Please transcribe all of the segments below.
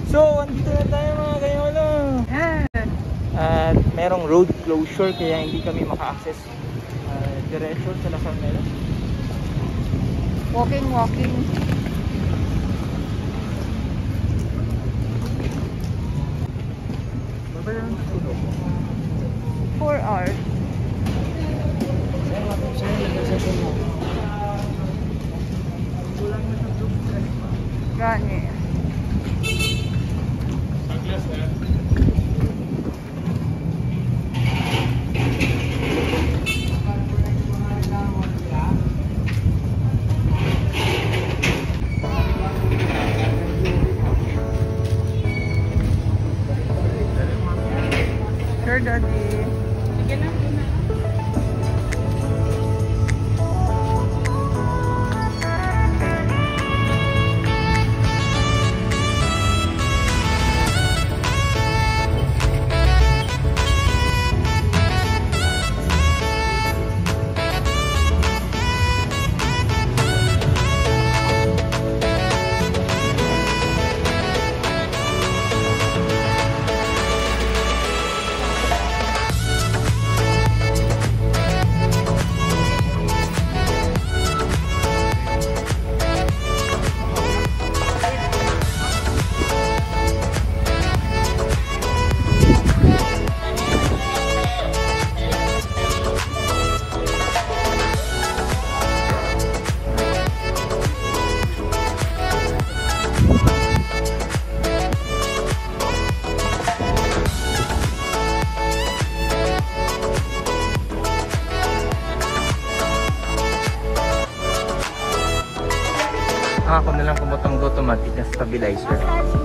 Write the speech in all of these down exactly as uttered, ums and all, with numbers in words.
So, andito na tayo mga kayolo. At merong road closure kaya hindi kami maka-access uh, diretso sa Lasal Meron. Walking, walking. Four hours. Gani. Sure, Daddy. Sige na. Ako na lang kumutang automatic na stabilizer.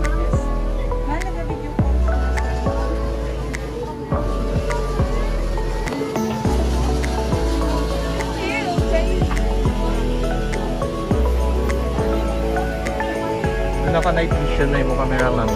Naka-night vision na yung camera namin.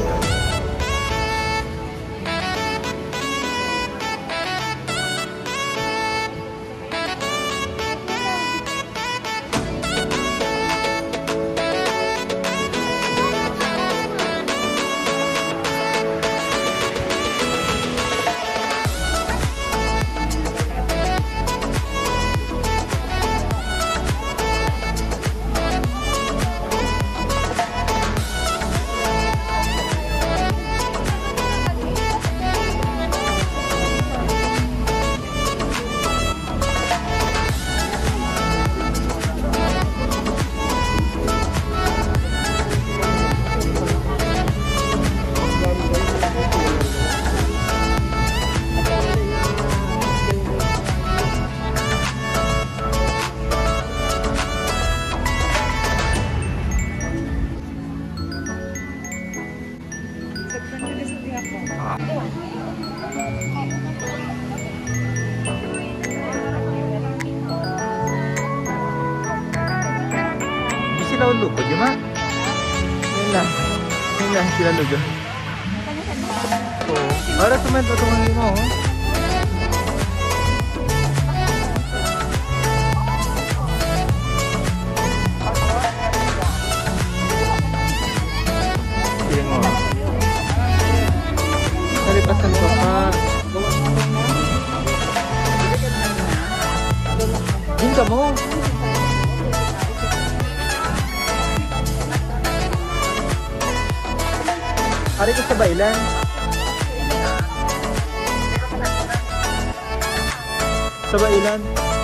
Sila ulupod yun ma? Yun lang. Yun lang sila lugo. Oo. Para tumen, patungangin mo. Sige mo. Nalipasan ko pa. Yun ka mo. Ari ko sa bailan. Sa bailan.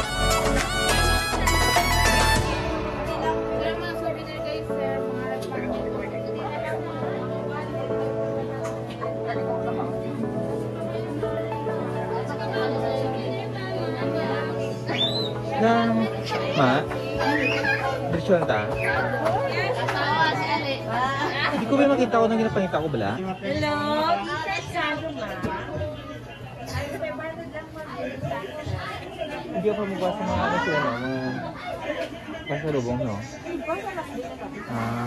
Nang ma. Diretso lang ta. Hindi ko ba makita ko nang ginapangita ko bala? Hello? Hindi ako magbukas ng mga ano sila, no? Mga pasalubong, no? Ah.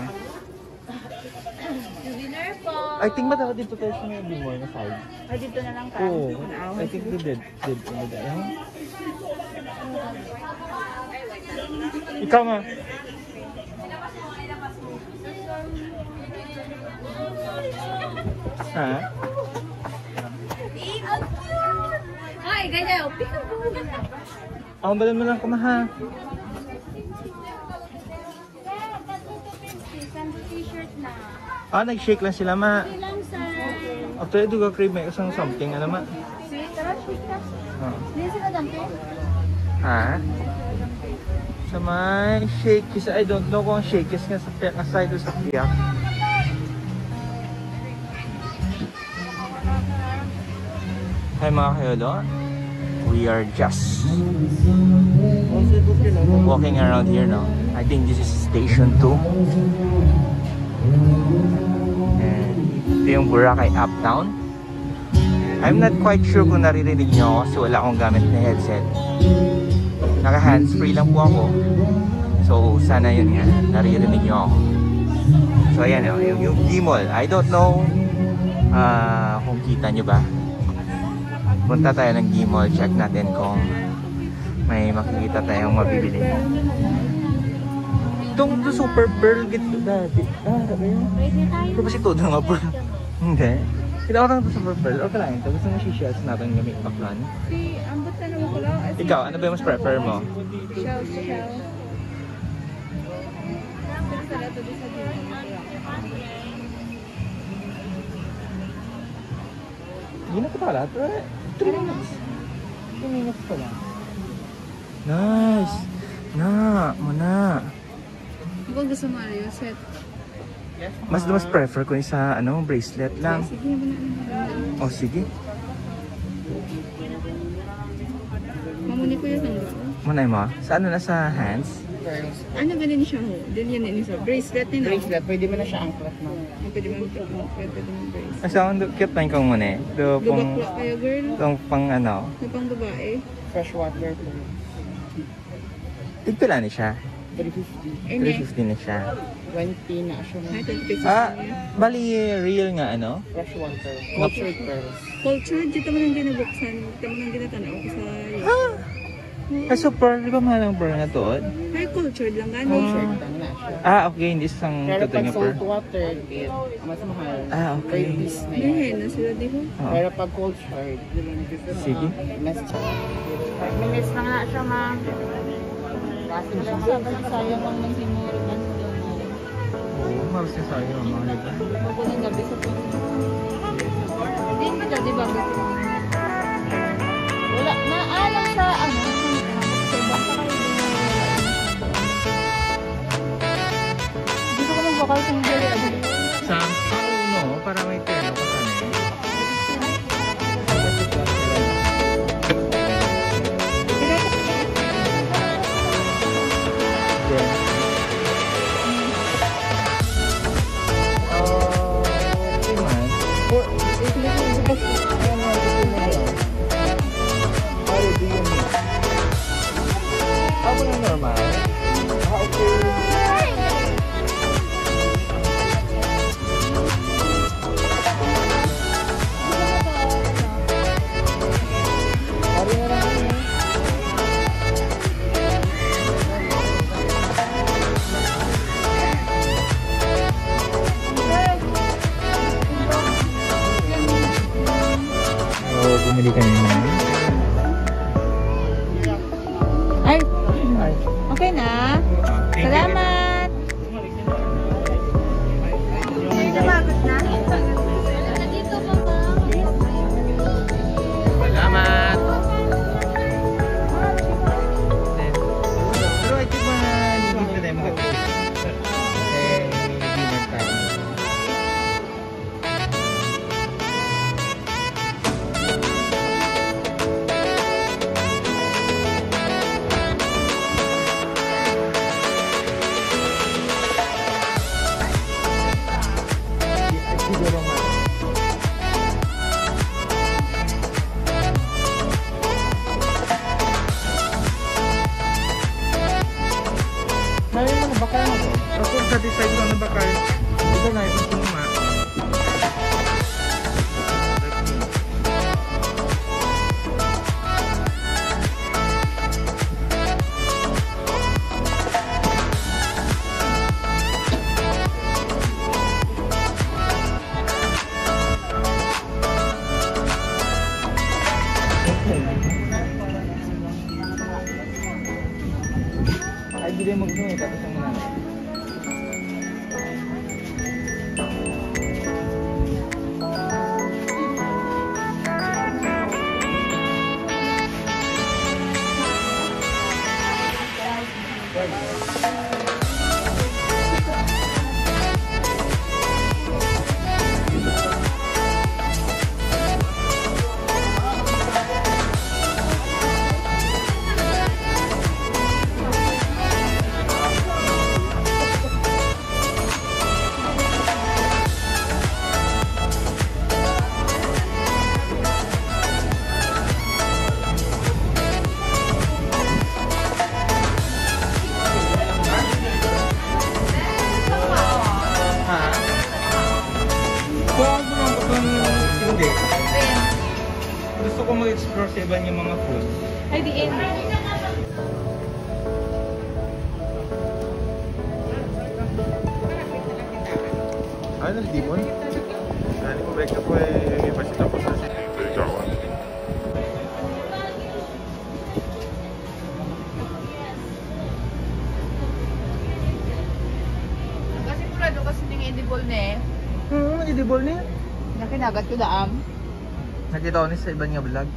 Dinner po. I think ba dapat dito tayo sa may bimor na side? Ay, dito na lang ka. Oo. I think they did. Did. Did. Ikaw ma. Ha? Ay, ganyan. Ako balan mo lang kumaha. T-shirt na. Ah, nag-shake lang sila, ma. Okay lang, sir. After ito ka crib, may isang something, ano, ma? Sweet, tara, shake ka. Oh. Hindi sila dumpling. Ha? Sa may shakies, I don't know kung shakies nga sa piyak, aside sa piyak. Hi mga kayolo, we are just walking around here now. I think this is station two. And ito yung Boracay Uptown. I'm not quite sure kung naririnig nyo kasi wala akong gamit na headset. Naka hands-free lang po ako. So sana yun nga, naririnig nyo ako. So ayan o, yung, yung D-Mall. I don't know uh, kung kita nyo ba. Punta tayo ng D-Mall, check natin kung may makikita tayong mabibili. Itong to super pearl gito dati. Ah, sabi yun? Pero ba si Todo nga pearl? Hindi. Kita ko lang ito super pearl. Okay lang ito. Gusto mo si shells natin gamit paklan. Si, ambot na naman ko lang. Ikaw, ano ba yung mas prefer mo? Shell, shell. Sa lato di sa dito. Hindi na ko pala. three minutes. three minutes pala. Nice! Na! Muna! Huwag gusto mo yung set. Mas mas prefer ko yung sa ano, bracelet lang. Sige, mo na. Oh, sige. Mamuni ko yung tanggal. Manay mo? Sa ano na sa hands? Ano ba din siya ho? Din yan din isa. Bracelet din. Bracelet, pwede mo na siya angklat mo. Pwede mo yung pwede mo bracelet. Asa ang cute na yung muna eh. Do pang Gubakla kayo girl. pang pang ano. May pang babae. Fresh water po. Tigto lang ni siya. three fifty. Eh, three ne. fifty na siya. twenty na siya. Ay, twenty pesos Ah, na yan. bali real nga ano? Fresh water. Cultured pearls. Culture, dito mo nang ginabuksan. Dito mo nang ginatanaw ko sa iyo. Ah! Ay, super. Di ba mahal ang pearl na to? Ay, cultured lang gani. Cultured lang na siya. Ah, okay. Hindi isang Pero totoo pag nga pearl. salt water, it, mas mahal. Ah, okay. Per piece na yan. Bihin na sila di ko. Oo. Pero pag cultured, Sige. mas five minutes na nga siya, ma'am. Kasi na siya, sayang lang ng simuro. Oo, mahal siya sa'yo. Mahal ba? Mabulang gabi sa po. Hindi mo dyan, di ba? Wala, naalang sa ano. Sa ibang pa kayo din. Gusto ko ng bakal sa hindi. Sa uno, para may telo ka sana eh. Then, uh, okay man. For, how do you mean? How ba na normal? Ah, okay. Bumili ka nyo na. Ay, Ay. okay na. Salamat. Nabagot na? Dito pa ba? Salamat! Pero I think mga hindi na tayo mag-upload. Kasi dinner tayo. hindi. Ayan. Gusto ko mag-explore sa iba yung mga food. Ay, di in. Ano, di mo? Ano mo, baik ako eh, pasti tapos na siya. Ito yung kawan. Kasi pula doon kasi ng edible na eh. Hmm, edible niya. Nakinagat ko daam. Nakita ko ni sa iba niya vlog.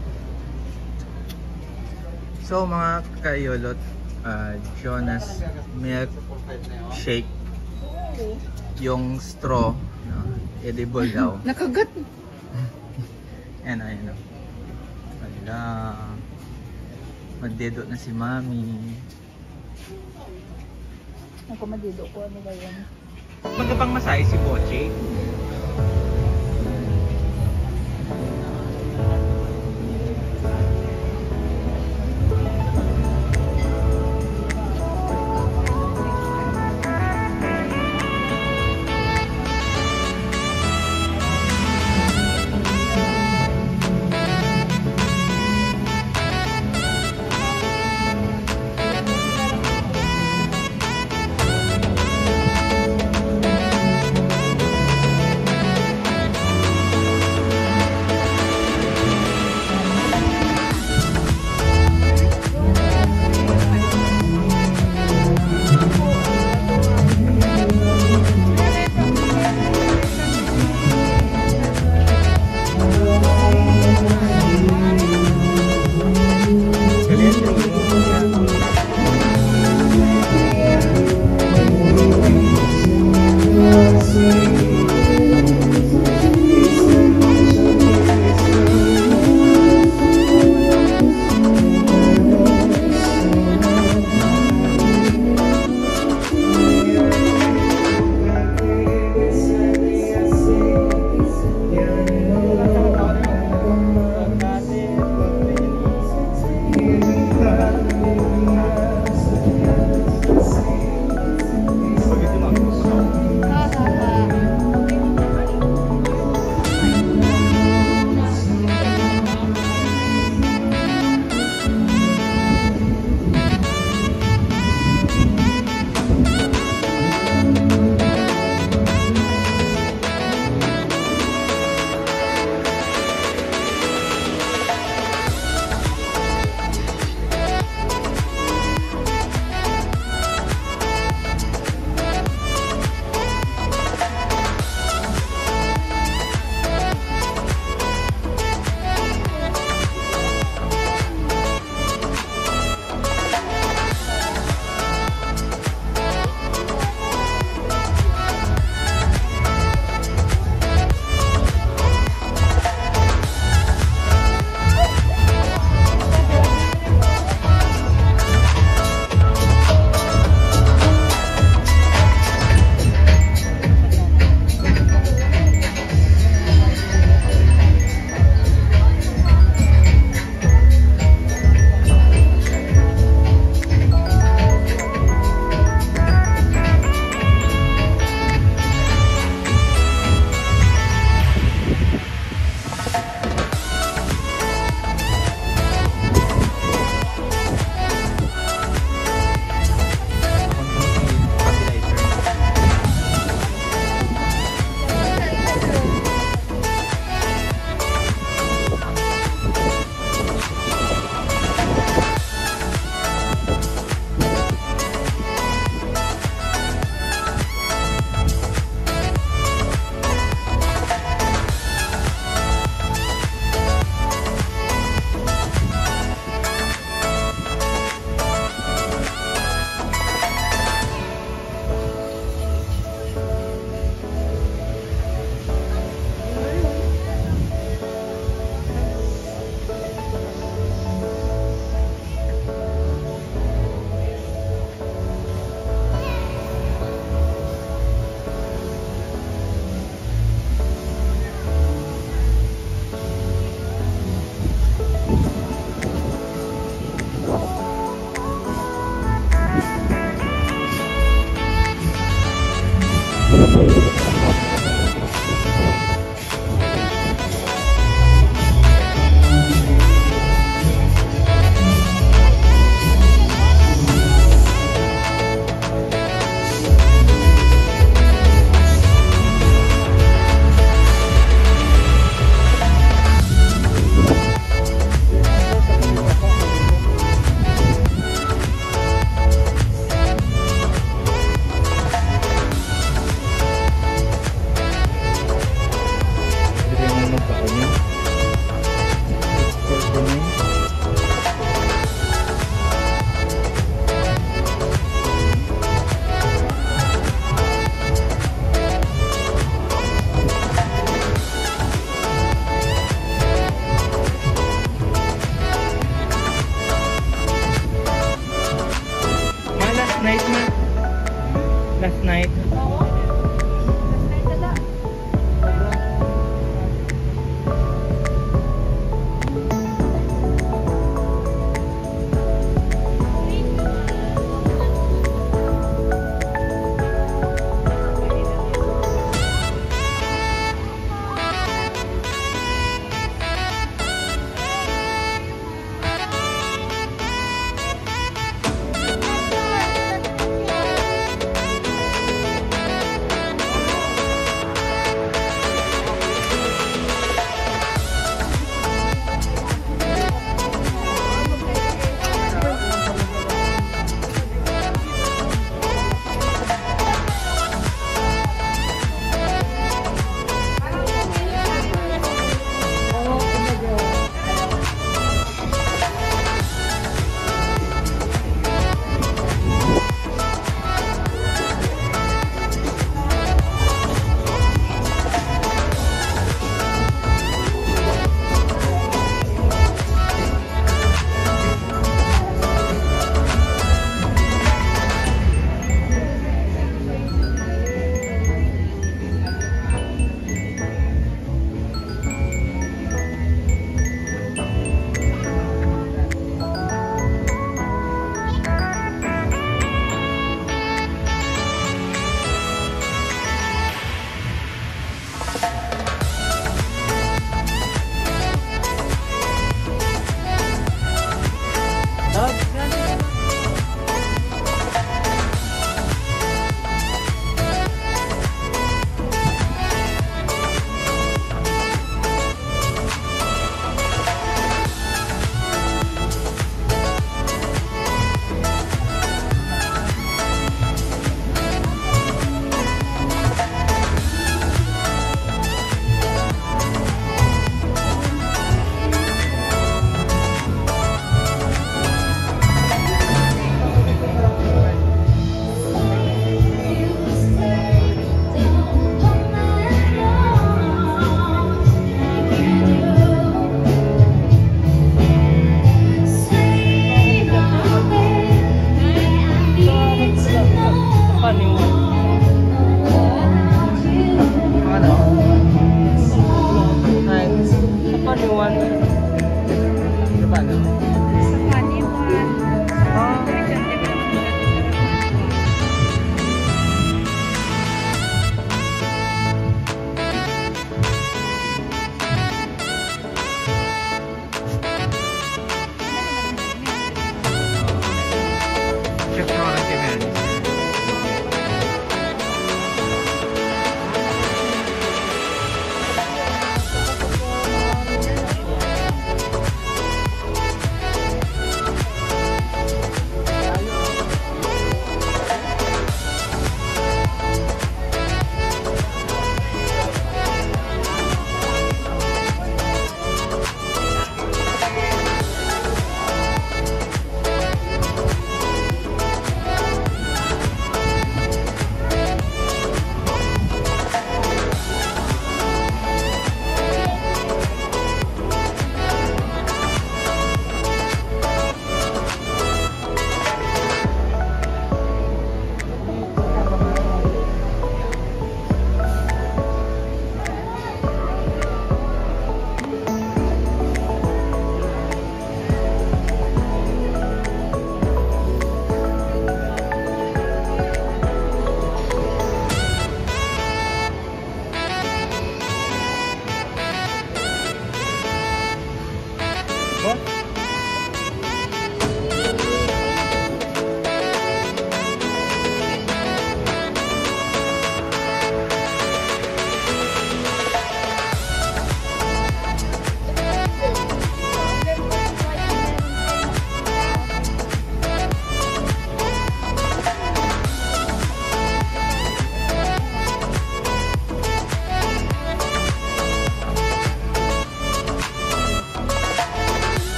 So mga kayolot, uh, Jonas milk shake, yung straw, uh, edible daw. Nakagat. Ayan, ayan. Wala. Magdedo na si Mami. Ako madido ko, ano ba yan? Magkapang masay si Boche.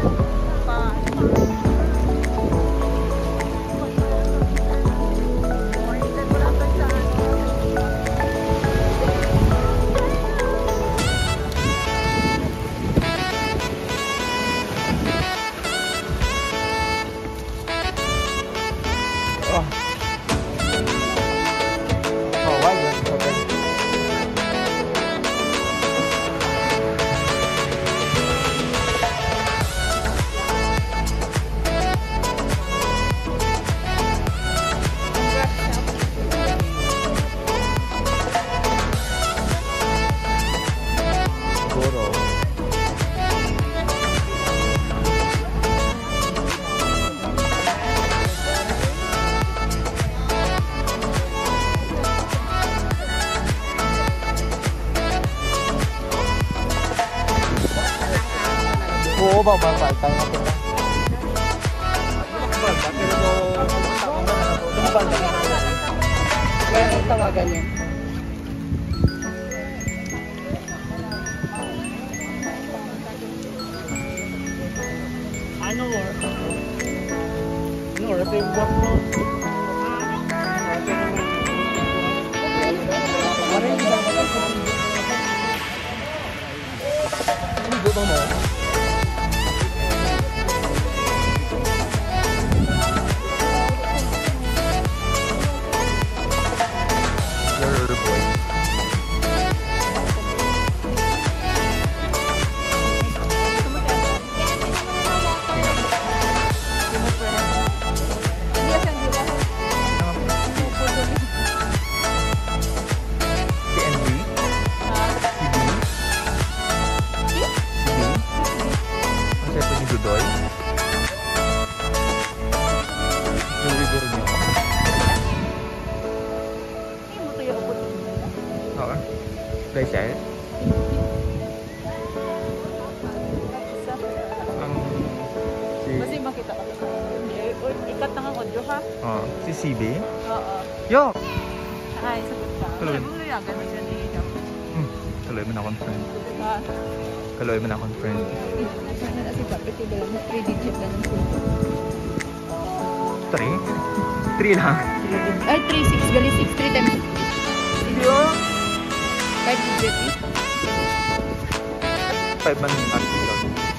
Pa. Oriented mo lang ba sa ano? Oh. Oh, why is it open? Goro. Oo, bababal tayo na kita. Kaya ang tawagan niya. Ano or? Ano or? Ito yung buwak mo. Ano ba mo? Girl boy. Si N B? Si B? Si B? Ang seto ni Dudoy? Yung rigor niyo? Oo. Rachel? Ang si... Kasi makita ka sa ikat na nga audio ha? Oh, si C B? Oo. Yo! Ay, sagot ka. Tuloy. Sabi mo yan, ganun siya ni Ikaw. Hmm. Kaloy mo na akong friend. Diba? Kaloy mo na akong friend. Nasaan na si Papi, ito lang, three digit na lang siya. Three? Three lang. Ay, three, six, gali six, three times six. Yo! Five digit eh. Five man yung article.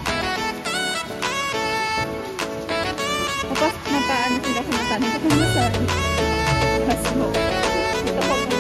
Tapos, mapaano sila kumatanin ko kung masaan. Mas mo. Ito ko kung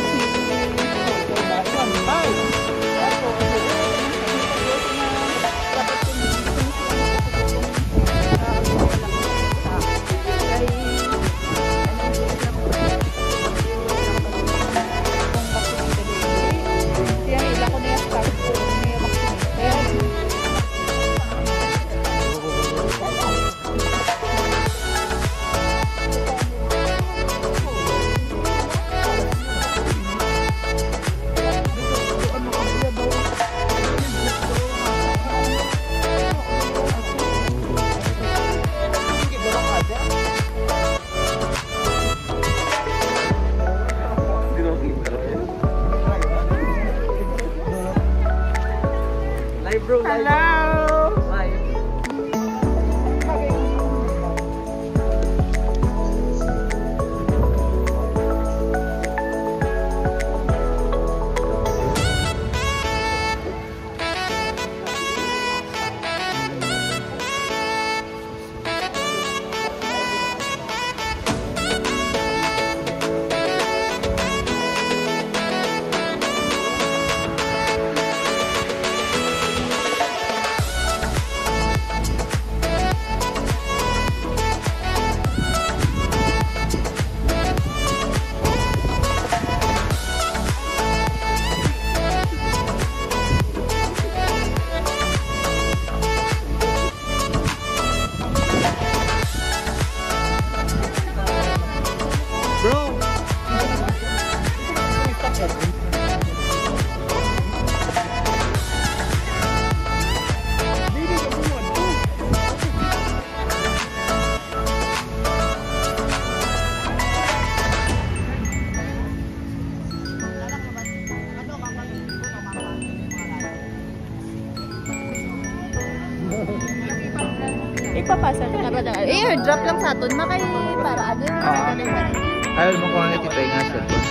Ipapasa na ba na? Eh, drop lang sa aton. Makay para ano yung Ah. magaling na. Ayaw mo kung ano ito yung nga cellphone.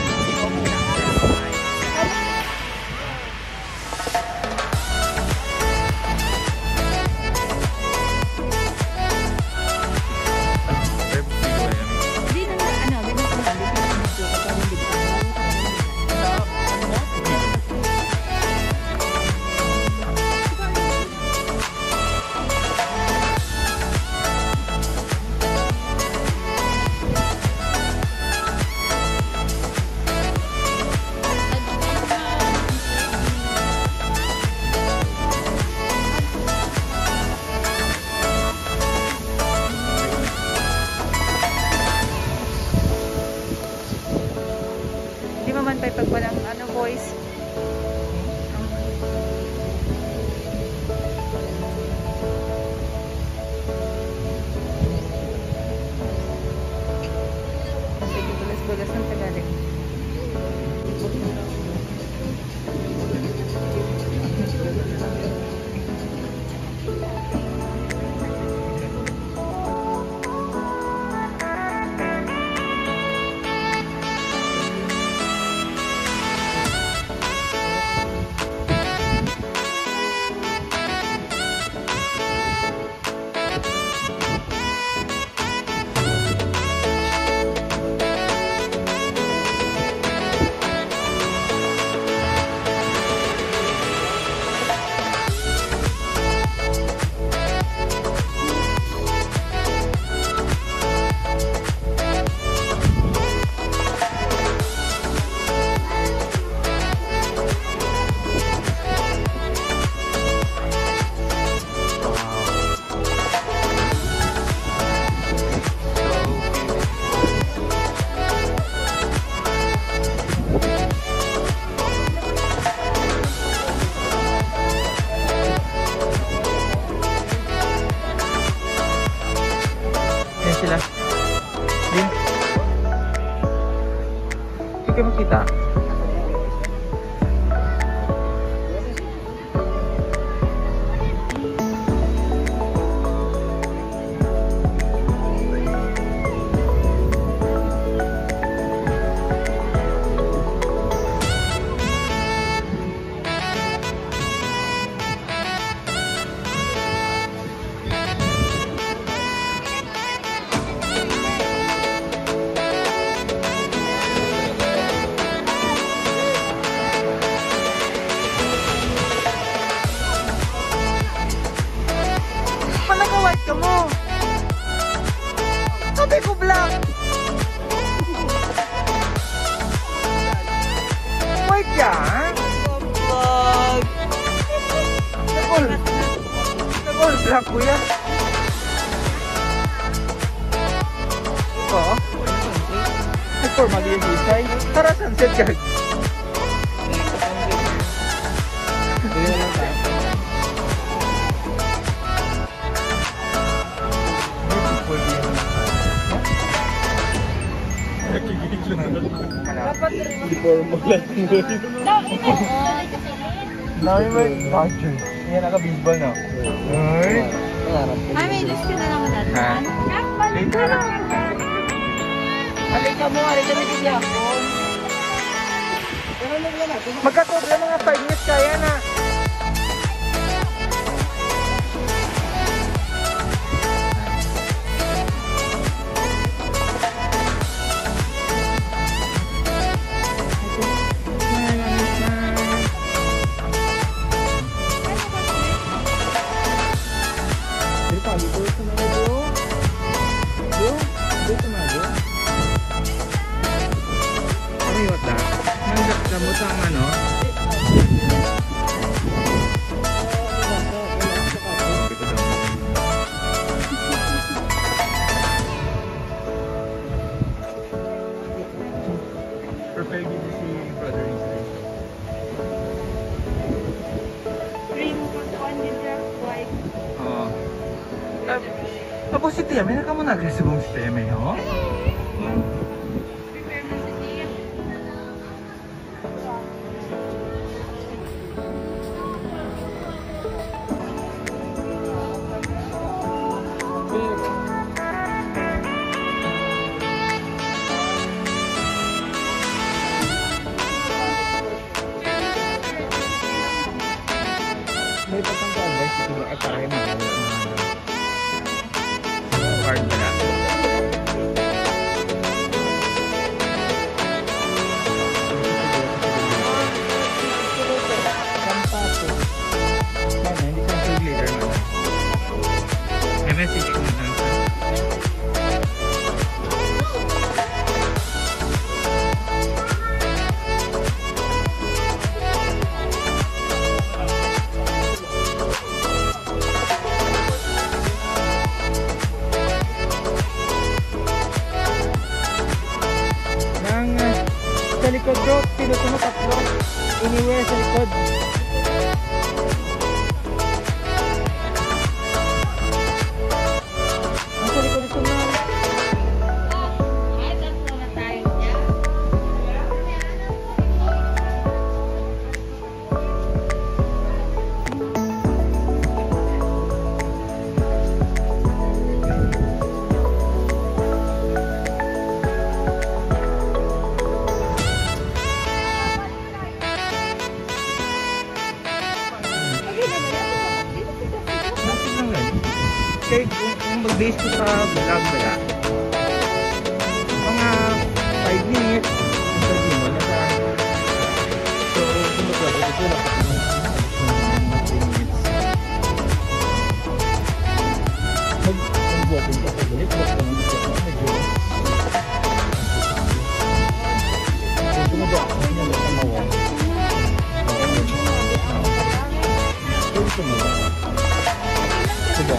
Hindi na ano, ganun ko lang. Hindi na medyo kapag hindi ba. Di ba man pa pag walang ano voice? Sige, bulas-bulas ng Tagalog. Sila. Din. Hindi kayo makita. White ka mo. Sabi ko black. White ka, ha? Vlog. Nagol. Nagol, black kuya. Oo. Nag-formal yung disay. Tara, sunset guard. Hindi na lang tayo. Dapat rin. Hindi formal lang. Dami mo yung voucher. Yan, naka-baseball na. Ay! Ay, may list ka na naman natin. Ha? Later na. Alay ka mo, alay ka na din ako. Magkatod lang mga five minutes kaya na. Namot ang ano? Perfect din si brother Israel. Green, one liter, white. Oo. Tapos si Tia, may naka mo nag-resibong si Tia, may ho? message ko na lang. Nang uh, sa likod bro, pinutuno tatlo. Anywhere sa likod. Ang sa likod ito na. Kaya kung, kung mag-base ko sa vlog wala, mga five minutes sabi mo na sa so kung mag-vlog ito lang mga three minutes mag-vlog ka sa gulit vlog ka naman sa medyo kung tumagawa ko niya lang ang mawa kung tumagawa diba?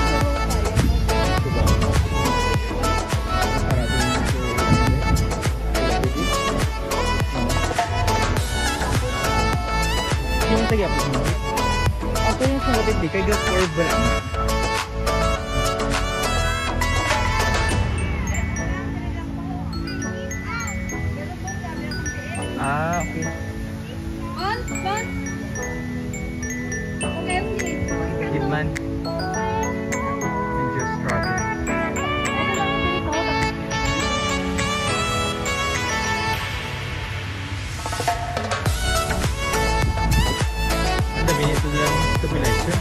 Yung tagi ako sa mga ako yung sa mga kaya ga curve ba lang ah okay On, on. Okay, good man I'm just struggling ito lang stabilizer.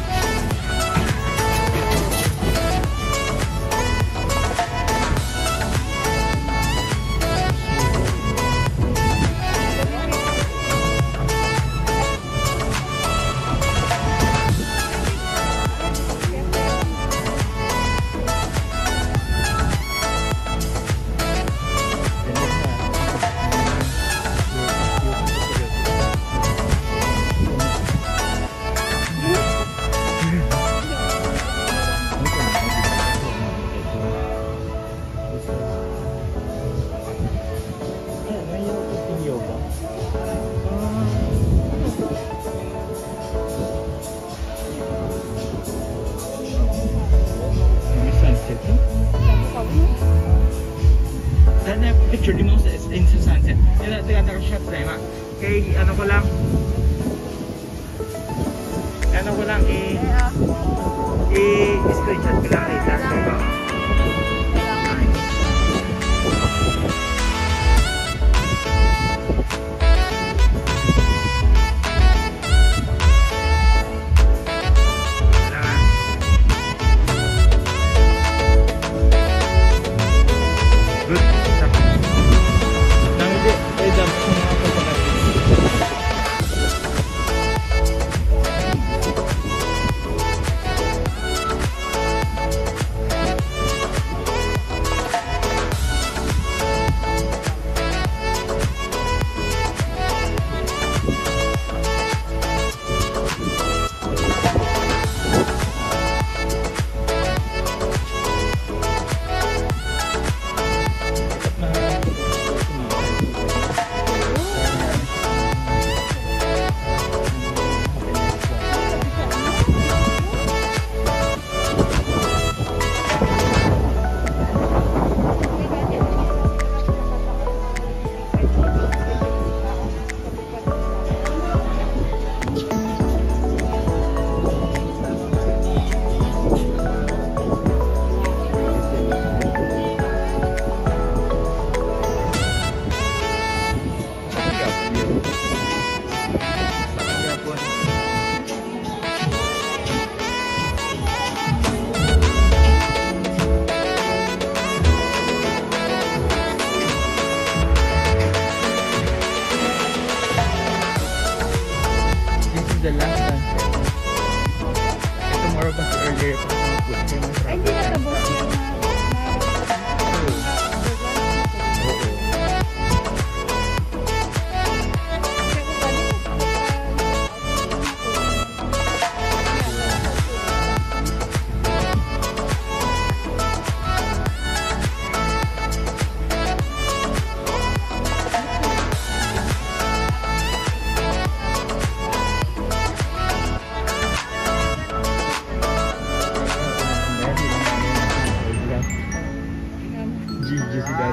Picture di mo sa sunset. Yan na, taga-taga shots na yun. Okay, ano ko lang. Ano ko lang, i... i-screenshot ko lang later.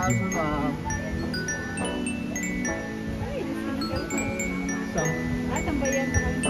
thousand, ma'am. Sam. Ah, tambayan na kami sa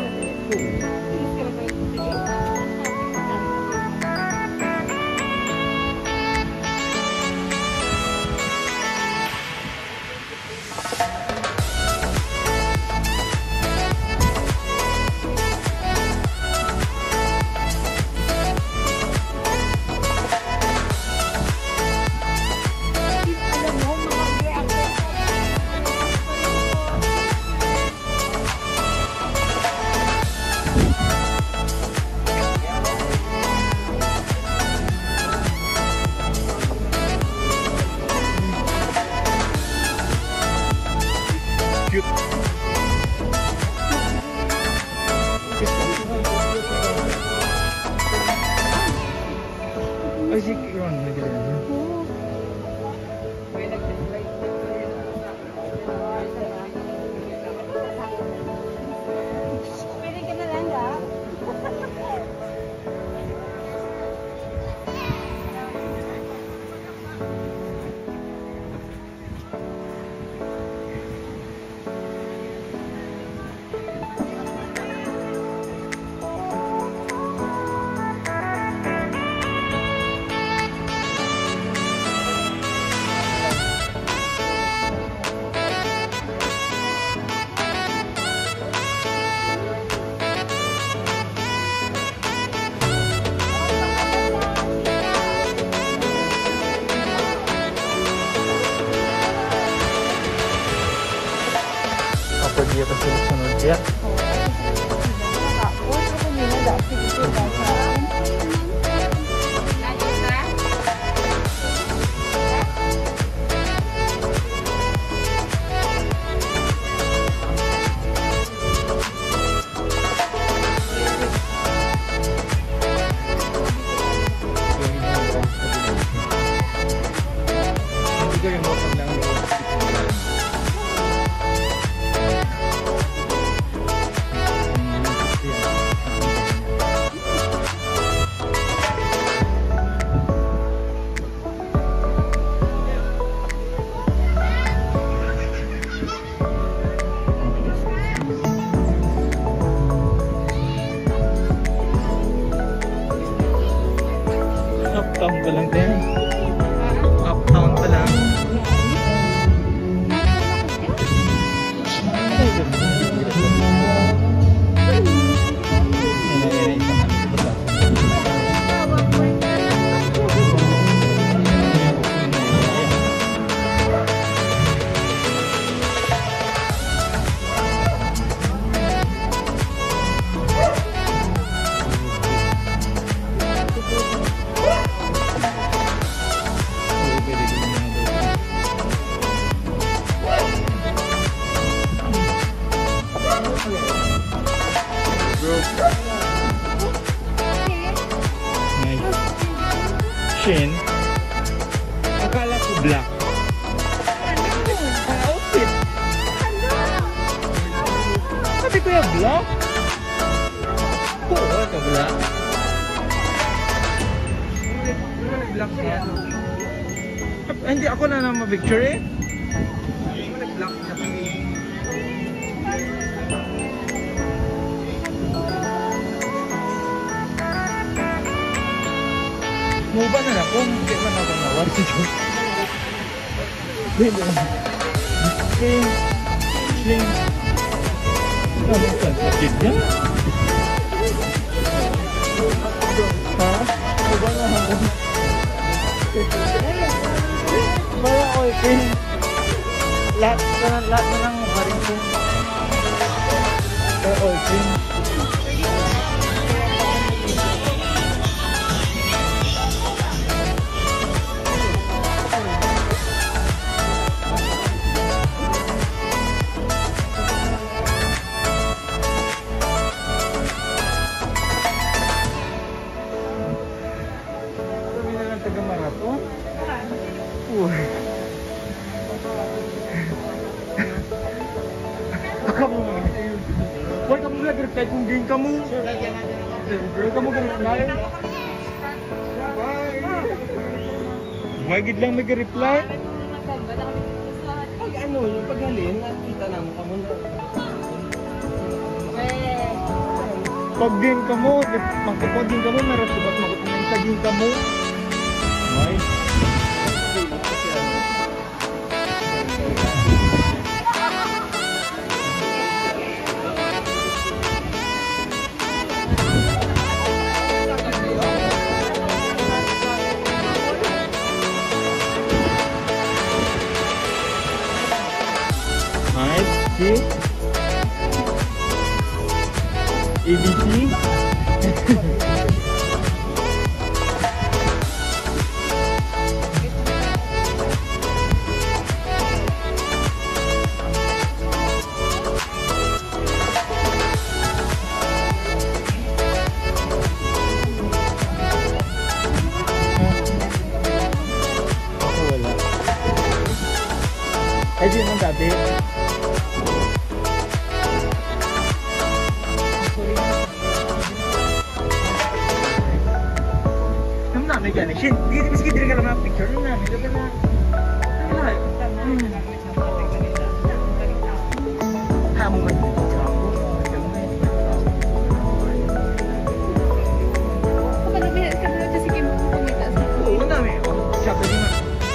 Ay, si Ron, nagkakaroon. Pwede ka na lang, ha? Apa dia kesunod-sunod siya? Hindi ko yung motor lang. Uptown pa lang din. Uptown pa lang. Nice. Shin. Akala ko black. Ang outfit. Sabi ko yung black. Oo, ito black. Black siya. Ah, hindi ako na na ma-picture eh. Black siya. Muba na ako, hindi man ako nawar si Diyos. Hindi. Sling. Sling. Ano sa sakit niya? Ha? Muba na ako. Baya ko ikin. Lahat na lang, lahat na lang mabarin ko. Baya ko ikin. Taga-marathon? Uy. Kamu. Why kamu nag-reply kung game kamu? Why kamu nag-reply? Why gid lang nag-reply? Saan ba? Nakapit Pag ano, yung paghalin, nakita namin kamunta. Eh, Pag din ka mo, magkapag din ka mo, meron subat makutunan sa din ka mo. Ay. Kasi ano, Nice. See? A B C. Ako wala. Ay, di naman dati. Naman namin gani. Shin, di di miski diri ka lang mga picture nun namin. Daga na. Wala. Hamo man. kapag nabihat ka na kasi Kim mo kumita sa Oo, namin. Siya pa di man.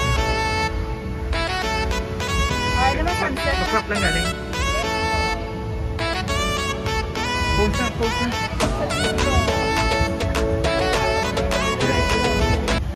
ay naman sunset. Masarap lang galing. Pulsa, pulsa.